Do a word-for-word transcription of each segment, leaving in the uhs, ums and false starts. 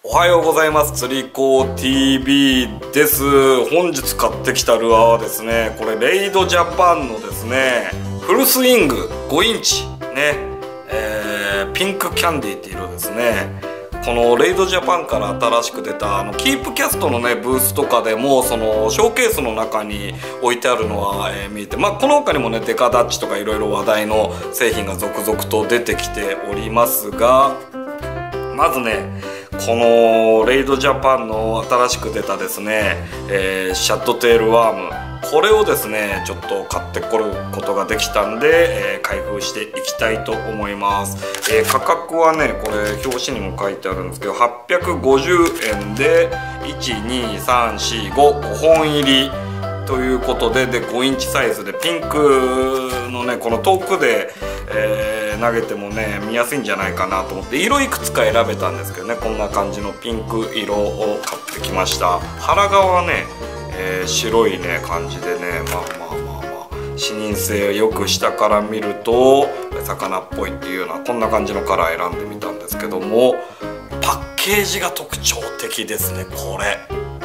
おはようございます。釣り子 ティービー です。本日買ってきたルアーはですね、これレイドジャパンのですねフルスイングごインチね、えー、ピンクキャンディーって色ですね。このレイドジャパンから新しく出たあのキープキャストのねブースとかでもそのショーケースの中に置いてあるのは、えー、見えて、まあこの他にもねデカダッチとかいろいろ話題の製品が続々と出てきておりますが、まずねこのレイドジャパンの新しく出たですね、えー、シャットテールワーム、これをですねちょっと買ってこることができたんで、えー、開封していきたいと思います。えー、価格はねこれ表紙にも書いてあるんですけどはっぴゃくごじゅうえんでいちにさんしごごほん入りということで、でごインチサイズでピンクのねこの遠くで、えー、投げてもね見やすいんじゃないかなと思って色いくつか選べたんですけどね、こんな感じのピンク色を買ってきました。腹側はね、えー、白いね感じでね、まあまあまあまあ視認性をよく下から見ると魚っぽいっていうようなこんな感じのカラー選んでみたんですけども、パッケージが特徴的ですね。これ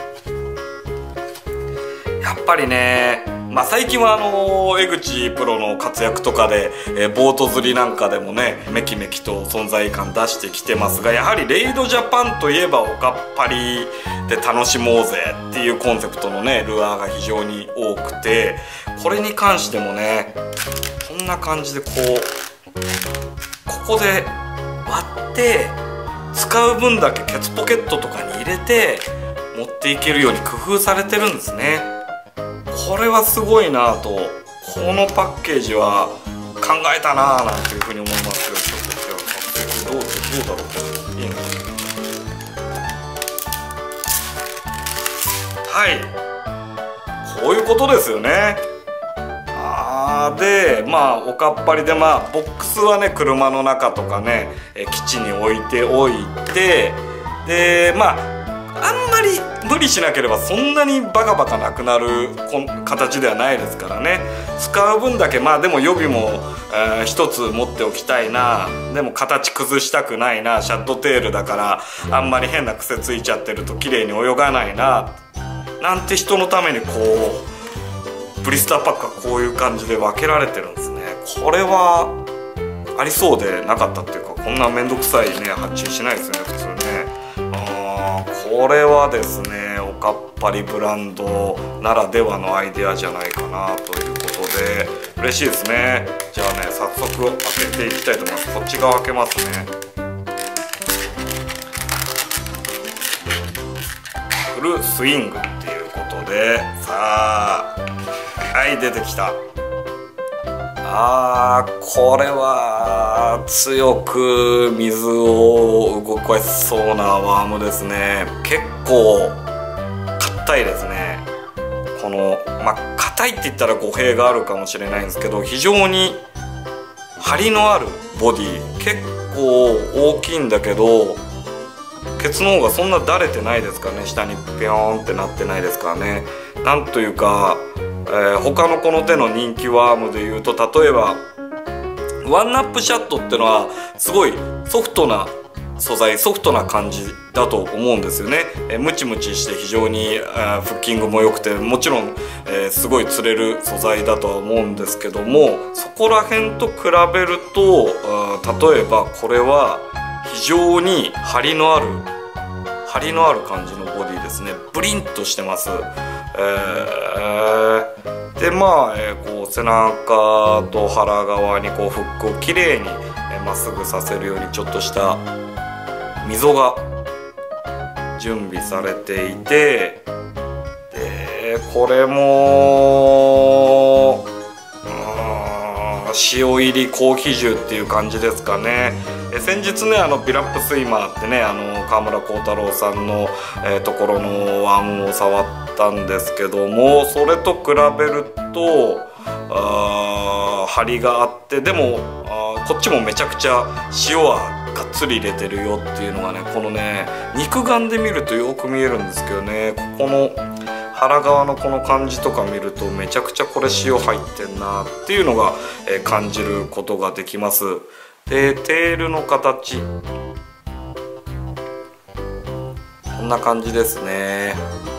やっぱりね、まあ、最近はあの江口プロの活躍とかで、えー、ボート釣りなんかでもねメキメキと存在感出してきてますが、やはりレイドジャパンといえばおかっぱりで楽しもうぜっていうコンセプトのねルアーが非常に多くて、これに関してもねこんな感じでこうここで割って使う分だけケツポケットとかに入れて持っていけるように工夫されてるんですね。これはすごいなと、このパッケージは考えたななんていうふうに思いますよ。ちょっとじゃあどうどうだろうこれいいのかな。はい、こういうことですよね。あーでまあおかっぱりでまあボックスはね車の中とかねえ基地に置いておいて、でまああんまり無理しなければそんなにバカバカなくなる形ではないですからね。使う分だけまあでも予備も、えー、一つ持っておきたいな、でも形崩したくないな、シャットテールだからあんまり変な癖ついちゃってると綺麗に泳がないななんて人のためにこうブリスターパックはこういう感じで分けられてるんですね。これはありそうでなかったっていうか、こんな面倒くさいね発注しないですよね普通ね。これはですねおかっぱりブランドならではのアイデアじゃないかなということで嬉しいですね。じゃあね早速開けていきたいと思います。こっち側開けますね。フルスイングっていうことで、さあはい出てきた。あーこれは強く水を動かしそうなワームですね。結構硬いですね。このまあ硬いって言ったら語弊があるかもしれないんですけど、非常に張りのあるボディ、結構大きいんだけどケツの方がそんなだれてないですからね。下にピョーンってなってないですからね。なんというかえー、他のこの手の人気ワームでいうと、例えばワンナップシャットってのはすごいソフトな素材、ソフトな感じだと思うんですよね。えー、ムチムチして非常に、えー、フッキングも良くてもちろん、えー、すごい釣れる素材だとは思うんですけども、そこら辺と比べると例えばこれは非常に張りのある張りのある感じのボディですね。ブリンとしてます。えー、でまあ、えー、こう背中と腹側にこうフックをきれいにま、えー、っすぐさせるようにちょっとした溝が準備されていて、でこれも塩入り高比重っていう感じですかね。え先日ねあのビラップスイマーってねあの川村幸太郎さんの、えー、ところのワームを触ったんですけども、それと比べるとあ張りがあって、でもあこっちもめちゃくちゃ塩はがっつり入れてるよっていうのがね、このね肉眼で見るとよく見えるんですけどね、ここの腹側のこの感じとか見るとめちゃくちゃこれ塩入ってんなっていうのが、えー、感じることができます。でテールの形な感じですね。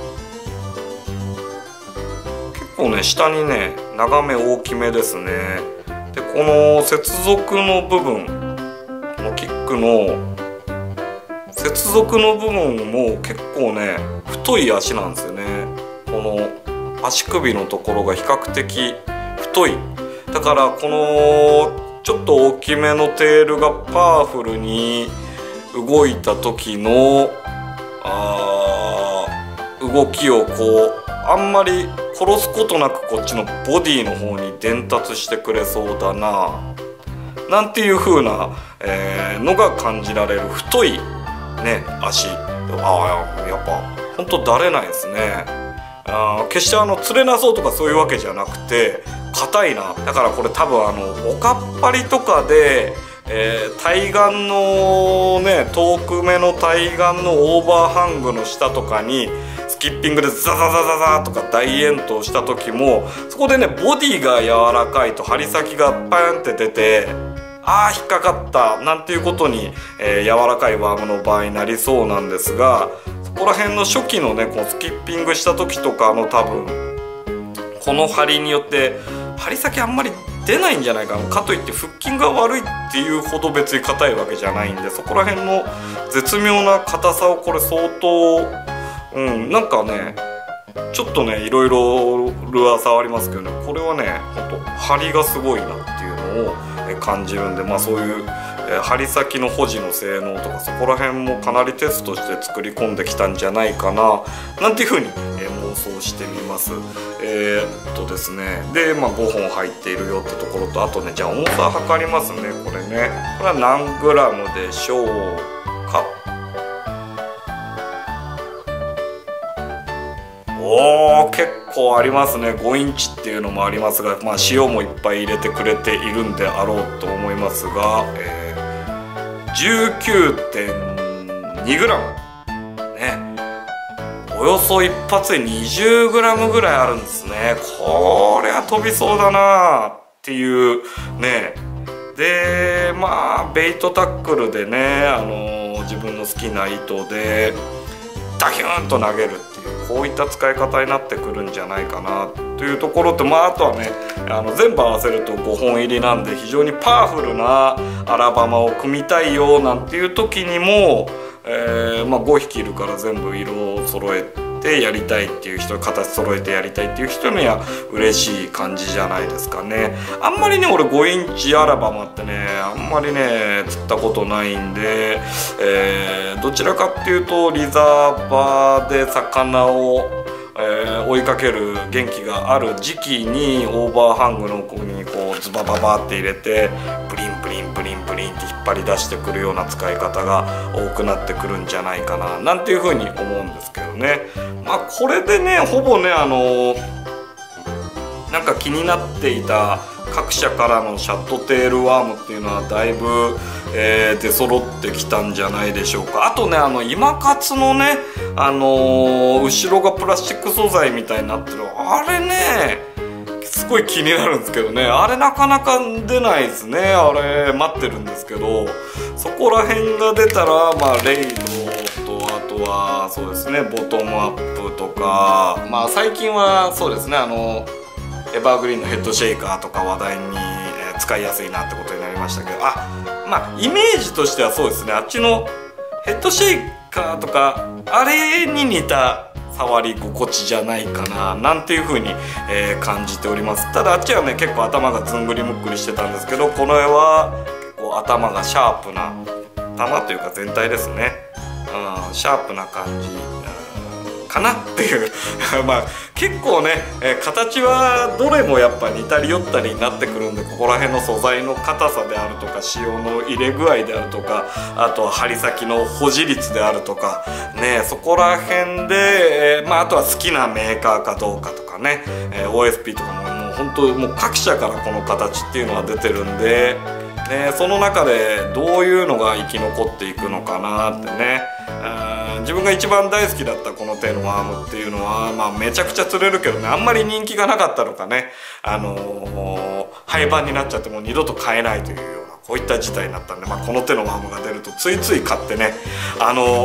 結構ね下にね長め大きめですね。でこの接続の部分、このキックの接続の部分も結構ね太い足なんですよね。この足首のところが比較的太い。だからこのちょっと大きめのテールがパワフルに動いた時のあ動きをこうあんまり殺すことなくこっちのボディの方に伝達してくれそうだななんていう風な、えー、のが感じられる太いね足。ああやっぱほんとだれないですね。あ決してあの釣れなそうとかそういうわけじゃなくて硬いな。だからこれ多分あのおかっぱりとかで、えー、対岸のね遠く目の対岸のオーバーハングの下とかにスキッピングでザザザザザとか大遠投した時もそこでねボディが柔らかいと針先がパーンって出てあー引っかかったなんていうことに、えー、柔らかいワームの場合になりそうなんですが、そこら辺の初期のねこのスキッピングした時とかの多分この針によって針先あんまり出ないんじゃないかな。かといって腹筋が悪いっていうほど別に硬いわけじゃないんで、そこら辺の絶妙な硬さをこれ相当うんなんかねちょっとねいろいろルアー触りますけどね、これはねほんと張りがすごいなっていうのを感じるんで、まあそういう針先の保持の性能とかそこら辺もかなりテストして作り込んできたんじゃないかななんていうふうに妄想してみます。えー、っとですねで、まあ、ごほん入っているよってところと、あとねじゃあ重さ測りますね。これねこれは何グラムでしょうか。おー結構ありますね。ごインチっていうのもありますが、まあ、塩もいっぱい入れてくれているんであろうと思いますが、えー、じゅうきゅうてんにグラム ね、およそ一発でにじゅうグラムぐらいあるんですね。これは飛びそうだなっていうね。でまあベイトタックルでね、あのー、自分の好きな糸でダヒューンと投げるっていうこういった使い方になってくるんじゃないかなというところと、まあ、あとはねあの全部合わせるとごほん入りなんで非常にパワフルなアラバマを組みたいよなんていう時にも、えーまあ、ごひきいるから全部色を揃えてやりたいっていう人、形揃えてやりたいっていう人には嬉しい感じじゃないですかね。あんまりね俺ごインチアラバマってねあんまりね釣ったことないんで、えー、どちらかっていうとリザーバーで魚を、えー、追いかける元気がある時期にオーバーハングのここにこうズバババって入れてプリンプリンプリンプリンって引っ張り出してくるような使い方が多くなってくるんじゃないかななんていうふうに思うんですけどね。まあこれでねほぼねあのなんか気になっていた各社からのシャットテールワームっていうのはだいぶ、えー、出揃ってきたんじゃないでしょうか。あとねあの今勝のねあのー、後ろがプラスチック素材みたいになってるあれねすごい気になるんですけどね、あれなかなか出ないですね。あれ待ってるんですけど、そこら辺が出たらまあレイドとあとはそうですねボトムアップとか、まあ最近はそうですねあのエバーグリーンのヘッドシェイカーとか話題に、えー、使いやすいなってことになりましたけど、あまあイメージとしてはそうですねあっちのヘッドシェイカーとかあれに似た触り心地じゃないかななんていう風に、えー、感じております。ただあっちはね結構頭がずんぐりむっくりしてたんですけど、この絵は結構頭がシャープな頭というか全体ですね、うん、シャープな感じ、うん、かなっていうまあ結構ね、えー、形はどれもやっぱ似たり寄ったりになってくるんで、ここら辺の素材の硬さであるとか塩の入れ具合であるとか、あとは針先の保持率であるとかね、そこら辺で、えー、まああとは好きなメーカーかどうかとかね、えー、オーエスピー とかももう本当もう各社からこの形っていうのは出てるんで、ね、その中でどういうのが生き残っていくのかなってね。自分が一番大好きだったこの手のワームっていうのは、まあ、めちゃくちゃ釣れるけどねあんまり人気がなかったのかね、あのー、廃盤になっちゃってもう二度と買えないというようなこういった事態になったんで、まあ、この手のワームが出るとついつい買ってね、あのー、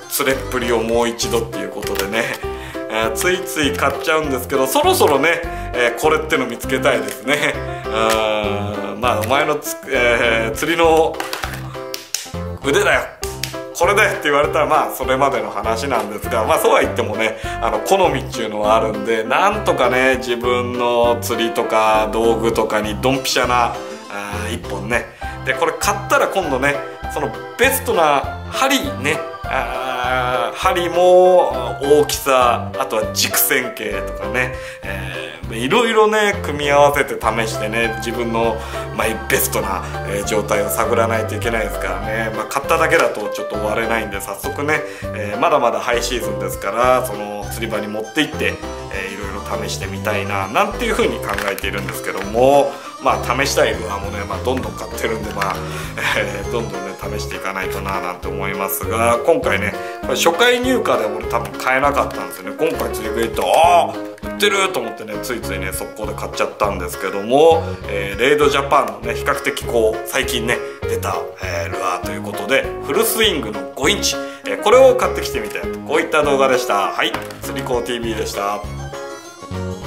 釣れっぷりをもう一度っていうことでね、えー、ついつい買っちゃうんですけど、そろそろね、えー、これっての見つけたいですね。あまあお前のつ、えー、釣りの腕だよこれでって言われたらまあそれまでの話なんですが、まあそうは言ってもね、あの好みっていうのはあるんで、なんとかね自分の釣りとか道具とかにドンピシャなあ一本ね、でこれ買ったら今度ね、そのベストな針ね、あ針も大きさ、あとは軸線形とかね、えー、いろいろね組み合わせて試してね、自分のマイベストな、えー、状態を探らないといけないですからね、まあ、買っただけだとちょっと終われないんで、早速ね、えー、まだまだハイシーズンですから、その釣り場に持って行って、えー、いろいろ試してみたいななんていうふうに考えているんですけども、まあ試したいルアーもね、まあ、どんどん買ってるんで、まあ、えー、どんどんね試していかないとななんて思いますが、今回ねこれ初回入荷で俺多分買えなかったんですよね。今回釣り具行ってああ売ってると思ってね、ついついね速攻で買っちゃったんですけども、えー、レイドジャパンのね比較的こう最近ね出た、えー、ルアーということで、フルスイングのごインチ、えー、これを買ってきてみたいと、こういった動画でした。はい、釣り子 ティービー でした。